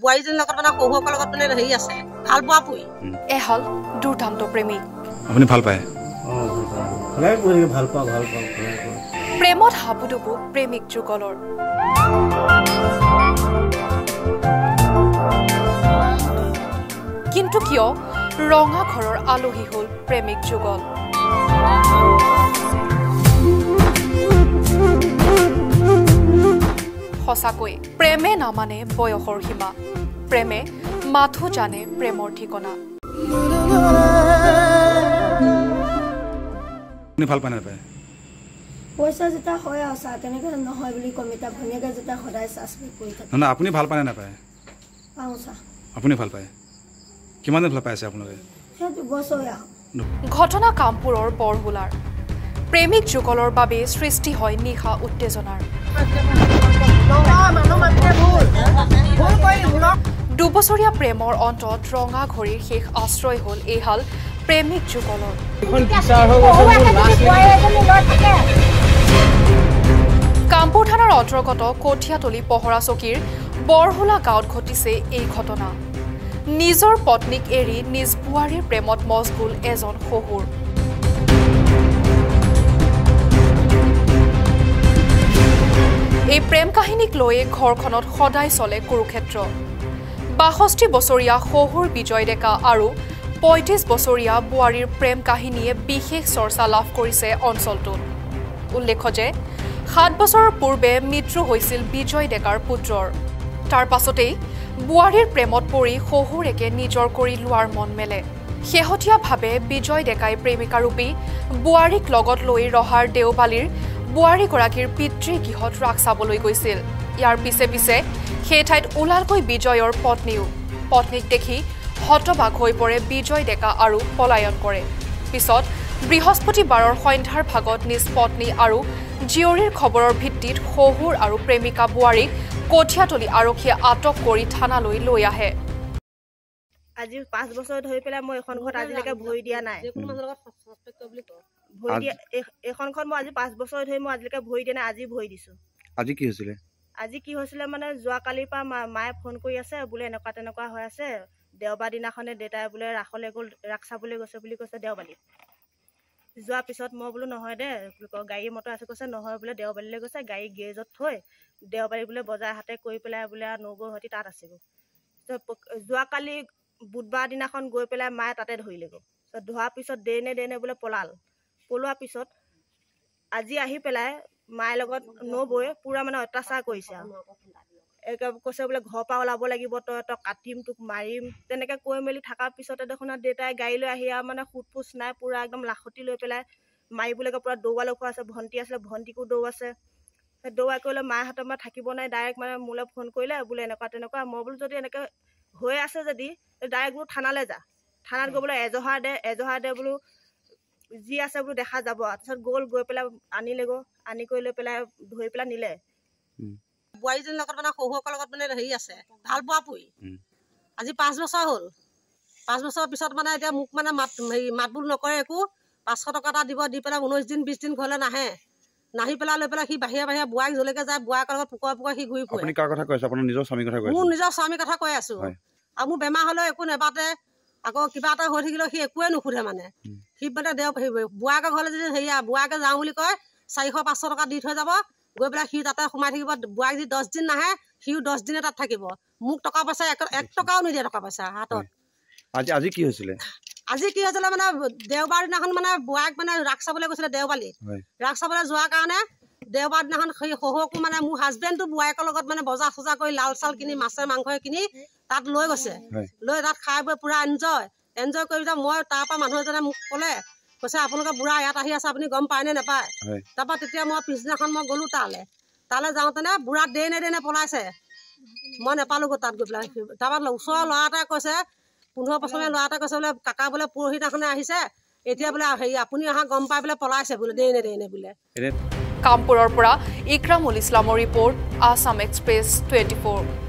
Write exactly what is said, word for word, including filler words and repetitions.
বোৱাৰীজনীৰ লগত মানে শহুৰকৰ লগত মানে হেৰি আছে ভাল পোৱা পুই এহল দুৰ্দান্ত প্ৰেমিক আপুনি ভাল পায় ভাল পাওঁ ভাল পাওঁ প্ৰেমত হাবুডুবু প্ৰেমিক যুগলৰ কিন্তু কিয় ৰঙা ঘৰৰ আলহী হল প্ৰেমিক যুগল সঁচাকৈ প্ৰেমে নামানে বয়সৰ সীমা প্ৰেমে মাথো জানে প্ৰেমৰ ঠিকনা আপুনি ভাল পায় নাপায় পইচা যেটা হয় আছা কেনেকৈ নহয় বুলি কমিতা ভনিয়াকে যেটা সদায় সাসপেক্ট কৰি থাকে না আপুনি ভাল পায় নাপায় পাওঁছা আপুনি ভাল পায় কিমান দিন ভাল পাইছে আপোনালোকে সেইটো বছৰীয়া ঘটনা কামপুৰৰ বৰহুলাৰ প্ৰেমিক যুগলৰ বাবে সৃষ্টি হয় নিশা উত্তেজনাৰ দুবছৰীয়া প্ৰেমৰ অন্তত ৰঙা ঘড়ীৰ শেষ আশ্ৰয় হল এইহাল প্ৰেমিক যুগলৰ কামপুৰ থানাৰ অন্তৰ্গত কঠিয়াতলি পহৰা চকীৰ বৰহুলা গাঁৱত ঘটিছে এই ঘটনা নিজৰ পত্নীক এৰি নিজ বুৱাৰীৰ প্ৰেমত মজগুল এজন শহুৰ এই প্ৰেম কাহিনীক লৈয়ে ঘৰখনত সদায় চলে কুৰুক্ষেত্ৰ বাষষ্ঠি বছৰীয়া শহুৰ বিজয় ডেকা আৰু পঁয়ত্ৰিশ বছৰীয়া বুৱাৰীৰ প্ৰেম কাহিনীয়ে বিশেষ চৰ্চা লাভ কৰিছে অঞ্চলটোত উল্লেখ্য যে সাত বছৰৰ পূৰ্বে মৃত্যু হৈছিল বিজয় ডেকাৰ পুত্ৰৰ তাৰ পাছতেই বুৱাৰীৰ প্ৰেমত পৰি শহুৰেকে নিজৰ কৰি লোৱাৰ মন মেলে শেহতীয়াভাৱে বিজয় ডেকাই প্ৰেমিকাৰূপী বুৱাৰীক লগত লৈ ৰহাৰ দেওবালিৰ বুৱাৰীগৰাকীৰ পিতৃগৃহত ৰাখ চাবলৈ গৈছিল ইয়াৰ পিছে পিছে সেই ঠাইত ওলালকৈ বিজয়ৰ পত্নীও পত্নীক দেখি হতবাক হৈ পৰে বিজয় ডেকা আৰু পলায়ন কৰে পিছত বৃহস্পতিবাৰৰ সন্ধ্যাৰ ভাগত নিজ পত্নী আৰু জীয়ৰীৰ খবৰৰ ভিত্তিত শহুৰ আৰু প্ৰেমিকা বুৱাৰীক কঠিয়াতলি আৰক্ষীয়ে আটক কৰি থানালৈ লৈ আহে আজি পাঁচ বছৰ ধৰি পেলাই মই এখন ঘৰত আজিলৈকে ভৰি দিয়া নাই ভৰি দিয়া এখন ঘৰত মই আজি পাঁচ বছৰ ধৰি মই আজিলৈকে ভৰি দিয়া নাই আজি ভৰি দিছো আজি কি হৈছিলে আজি কি হৈছিলে মানে যোৱা কালিৰ পৰা মায়ে ফোন কৰি আছে বোলে এনেকুৱা তেনেকুৱা হৈ আছে দেওবাৰ দিনাখনে দেউতাই বোলে ৰাসলৈ গ'ল ৰাস চাবলৈ গৈছে বুলি কৈছে দেওবাৰীত যোৱাৰ পিছত মই বোলো নহয় দে গাড়ী মটৰ আছে কৈছে নহয় বোলে দেওবাৰীলৈ গৈছে গাড়ী গেৰেজত থৈ দেওবাৰী বোলে বজাৰ হাতে কৰি পেলাই বোলে নবৌহঁতি তাত আছেগৈ যোৱাকালি বুধবাৰ দিনাখন গৈ পেলাই মায়ে তাতে ধৰিলেগৈ ধোৱাৰ পিছত দেনে দেনে বোলে পলাল পলোৱাৰ পিছত আজি আহি পেলাই মায়ে লগত নবৌয়ে পুৰা মানে অত্যাচাৰ কৰিছে আৰু কৈছে বোলে ঘৰৰ পৰা ওলাব লাগিব তই তই কাটিম তোক মাৰিম তেনেকৈ কৈ মেলি থকাৰ পিছতে দেখোন দেউতাই গাড়ী লৈ আহি আৰু মানে সোধ পোছ নাই পুৰা একদম লাখতি লৈ পেলাই মাৰিবলৈকে পুৰা দৌৰালৈ খোৱা আছে ভণ্টি আছিলে ভণ্টিকো দৌৰাইছে সেই দৌৰাই কৰিলে মাহঁতৰ মানে থাকিব নাই ডাইৰেক্ট মানে মোলৈ ফোন কৰিলে বোলে এনেকুৱা তেনেকুৱা মই বোলো যদি এনেকৈ হৈ আছে যদি ডাইৰেক্ট বোলো থানালৈ যা থানাত গৈ বোলে এজহাৰ দে এজহাৰ দে বোলো যি আছে বোলো দেখা যাব তাৰপিছত গ'ল গৈ পেলাই আনিলেগৈ আনি কৰি লৈ পেলাই ধৰি পেলাই নিলে বোৱাৰীজনীৰ লগত মানে শহুৰকৰ লগত মানে হেৰি আছে ভাল পোৱা পুই আজি পাঁচ বছৰ হ'ল পাঁচ বছৰৰ পিছত মানে এতিয়া মোক মানে মাত হেৰি মাত বোল নকৰে একো পাঁচশ টকা এটা দিব দি পেলাই ঊনৈছ দিন বিছ দিন ঘৰলৈ নাহে নাহি পেলাই লৈ পেলাই সি বাহিৰে বাহিৰে বুঢ়াক জলৈকে যায় বুঢ়াকৰ লগত পুকুৰে পুকুৰে সি ঘূৰি ফুৰে আপুনি কাৰ কথা কৈছে আপোনাৰ নিজৰ স্বামীৰ কথা কৈছে মোৰ নিজৰ স্বামীৰ কথা কৈ আছো আৰু মোৰ বেমাৰ হ'লেও একো নেবাতে আকৌ কিবা এটা হৈ থাকিলেও সি একোৱে নুসুধে মানে সি মানে দেও বুঢ়াকৰ ঘৰলৈ যদি হেৰিয়া বুঢ়াকে যাওঁ বুলি কয় চাৰিশ পাঁচশ টকা দি থৈ যাব গৈ পেলাই সি তাতে সোমাই থাকিব বুঢ়াক যদি দহ দিন নাহে সিও দহ দিনে তাত থাকিব মোক টকা পইচা এক টকাও নিদিয়ে টকা পইচা হাতত আজি আজি কি হৈছিলে আজি কি হৈছিলে মানে দেওবাৰ দিনাখন মানে বুঢ়াক মানে ৰাস চাবলৈ গৈছিলে দেওবাৰীত ৰাস চাবলৈ যোৱাৰ কাৰণে দেওবাৰ দিনাখন সেই শহুৰকো মানে মোৰ হাজবেণ্ডটো বুঢ়াকৰ লগত মানে বজাৰ চজাৰ কৰি লাল চাল কিনি মাছে মাংসই কিনি তাত লৈ গৈছে লৈ তাত খাই বৈ পুৰা এনজয় এনজয় কৰি মই তাৰ পৰা মানুহ এজনে মোক ক'লে কৈছে আপোনালোকে বুঢ়া ইয়াত আহি আছে আপুনি গম পায় নে নাপায় তাৰপৰা তেতিয়া মই পিছদিনাখন মই গ'লো তালৈ তালৈ যাওঁতেনে বুঢ়া দেনে দেনে পলাইছে মই নেপালোগৈ তাত গৈ পেলাই তাৰপৰা ওচৰৰ ল'ৰা এটাই কৈছে পোন্ধৰ বছৰীয়া ল'ৰা এটাই কৈছে বোলে কাকা বোলে পৰহিদিনাখনে আহিছে এতিয়া বোলে হেৰি আপুনি অহা গম পাই বোলে পলাইছে বোলে দেনে দেনে বোলে কামপুৰৰ পৰা ইক্ৰামুল ইছলামৰ report Assam express twenty four